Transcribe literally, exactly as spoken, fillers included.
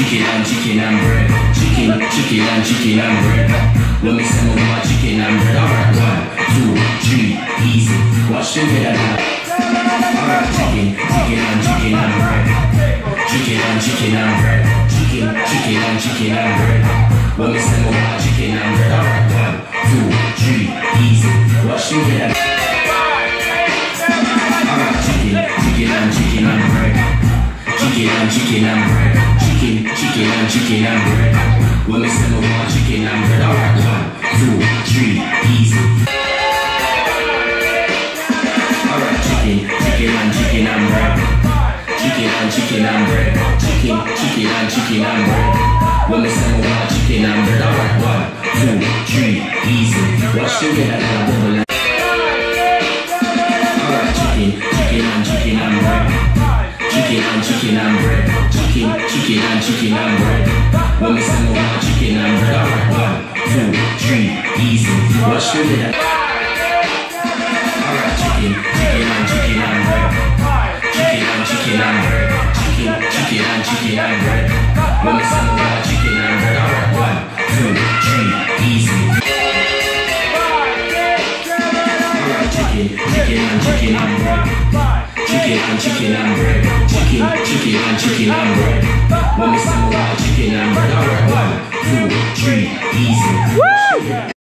chicken and chicken and bread. Chicken, chicken and chicken and bread. Let me send over my chicken and bread. Alright, one, two, three, easy. Watch together now. Alright, chicken, chicken and chicken and bread. Chicken and chicken and bread. Chicken, chicken and chicken and bread. Let me send over my chicken and bread. Alright, one, two, three, easy. Watch together. Alright, chicken, chicken and chicken and bread. Chicken and chicken and bread. Chicken, chicken and chicken and bread. Let me send over my chicken and bread. Alright, one, two, three, easy. Alright, chicken, chicken and chicken and bread. Chicken and chicken and bread. Chicken, chicken and chicken and bread. Let me send over my chicken and bread. Alright, one, two, three, easy. Watch together now, double it. Alright, chicken, chicken and chicken and bread. Chicken and chicken and bread. Chicken, chicken and chicken and bread. Let me send over my chicken and bread. Alright, one, two, three, easy. Watch together. Alright, chicken, chicken and chicken and bread. Chicken and chicken and bread. Chicken, chicken and chicken and bread. Let me send over my chicken and bread. Alright, one, two, three, easy. Alright, chicken, chicken and chicken and bread. Chicken and chicken and bread. Chicken, chicken and chicken and bread. Let me send over my chicken and bread. Alright, one, two, three, easy.